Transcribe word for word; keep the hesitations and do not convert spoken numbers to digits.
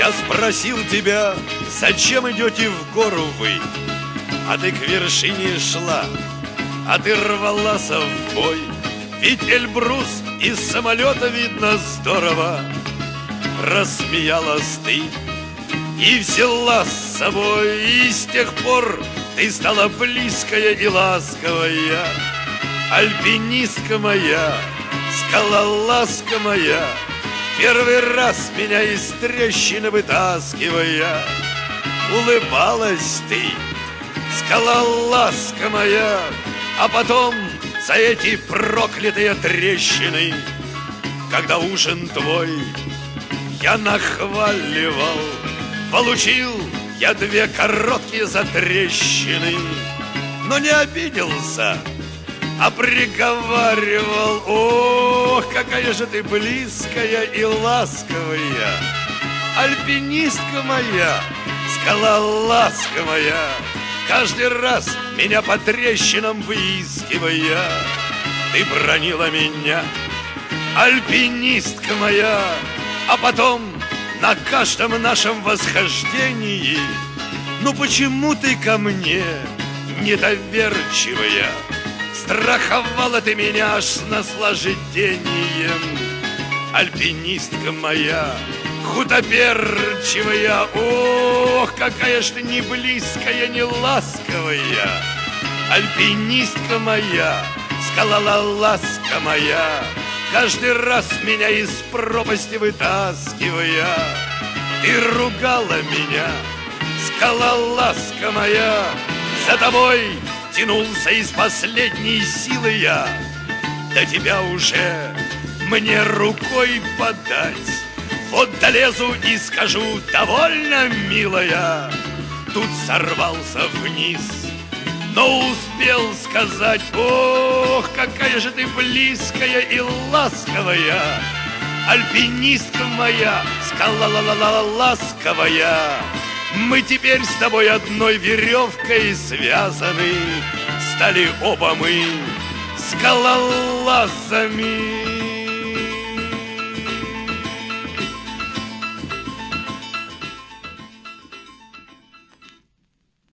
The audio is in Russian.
Я спросил тебя, зачем идете в гору вы? А ты к вершине шла, а ты рвалась в бой. Ведь Эльбрус из самолета видно здорово. Рассмеялась ты и взяла с собой, и с тех пор ты стала близкая и ласковая. Альпинистка моя, скалолазка моя, первый раз меня из трещины вытаскивая. Улыбалась ты, скалолазка моя, а потом за эти проклятые трещины, когда ужин твой я нахваливал, получил я две короткие затрещины, но не обиделся, а приговаривал: ох, какая же ты близкая и ласковая, альпинистка моя, скалолазка моя, каждый раз меня по трещинам выискивая. Ты бронила меня, альпинистка моя, а потом на каждом нашем восхождении: ну почему ты ко мне недоверчивая? Страховала ты меня аж с наслаждением. Альпинистка моя, худоберчивая, ох, какая ж ты не близкая, не ласковая. Альпинистка моя, скалолазка моя, каждый раз меня из пропасти вытаскивая. Ты ругала меня, скалолазка моя, за тобой тянулся из последней силы я. До тебя уже мне рукой подать. Вот долезу и скажу: довольно, милая. Тут сорвался вниз, но успел сказать: ох, какая же ты близкая и ласковая, альпинистка моя, скалолазковая. Мы теперь с тобой одной веревкой связаны, стали оба мы скалолазами.